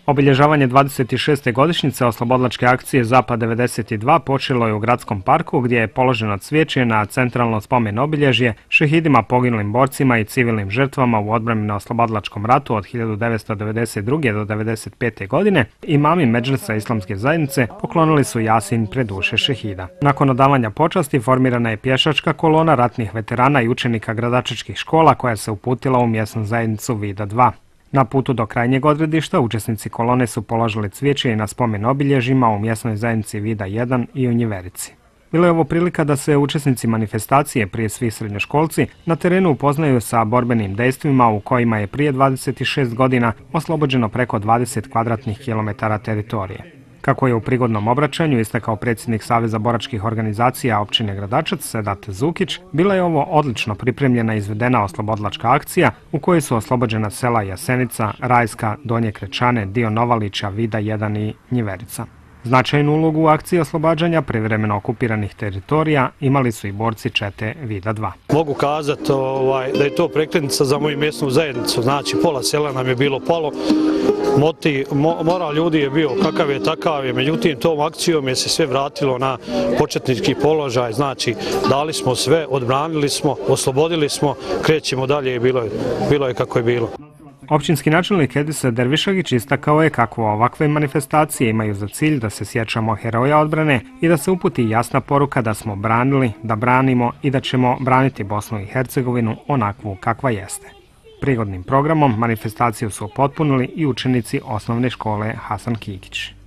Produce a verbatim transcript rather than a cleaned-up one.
Obilježavanje dvadeset šeste godišnjice oslobodilačke akcije Zapad devedeset dva počelo je u gradskom parku gdje je položeno cvijeće na centralno spomen obilježje šehidima, poginulim borcima i civilnim žrtvama u odbrani na oslobodilačkom ratu od hiljadu devetsto devedeset druge do devedeset pete godine. Imami Medžlisa Islamske zajednice poklonili su jasin pred duše šehida. Nakon odavanja počasti formirana je pješačka kolona ratnih veterana i učenika gradačačkih škola koja se uputila u mjesnu zajednicu Vida dva. Na putu do krajnjeg odredišta učesnici kolone su položili cvijeće i na spomen obilježjima u mjesnoj zajednici Vida jedan i u Njiverici. Bila je ovo prilika da se učesnici manifestacije, prije svih srednjoškolci, na terenu upoznaju sa borbenim dejstvima u kojima je prije dvadeset šest godina oslobođeno preko dvadeset kvadratnih kilometara teritorije. Kako je u prigodnom obraćanju istakao predsjednik Saveza boračkih organizacija općine Gradačac Sedat Zukić, bila je ovo odlično pripremljena i izvedena oslobodilačka akcija u kojoj su oslobođena sela Jasenica, Rajska, Donje Krečane, dio Novalića, Vida jedan i Njiverica. Značajnu ulogu u akciji oslobađanja privremeno okupiranih teritorija imali su i borci čete Vida dva. Mogu kazati ovaj, da je to prekretnica za moju mjesnu zajednicu, znači pola sela nam je bilo palo, Moti, mo, moral ljudi je bio kakav je takav je, međutim tom akcijom je se sve vratilo na početnički položaj, znači dali smo sve, odbranili smo, oslobodili smo, krećemo dalje i bilo je, bilo je kako je bilo. Općinski načelnik Edisa Dervišagić istakao je kako ovakve manifestacije imaju za cilj da se sjećamo heroja odbrane i da se uputi jasna poruka da smo branili, da branimo i da ćemo braniti Bosnu i Hercegovinu onakvu kakva jeste. Prigodnim programom manifestaciju su upotpunili i učenici osnovne škole Hasan Kikić.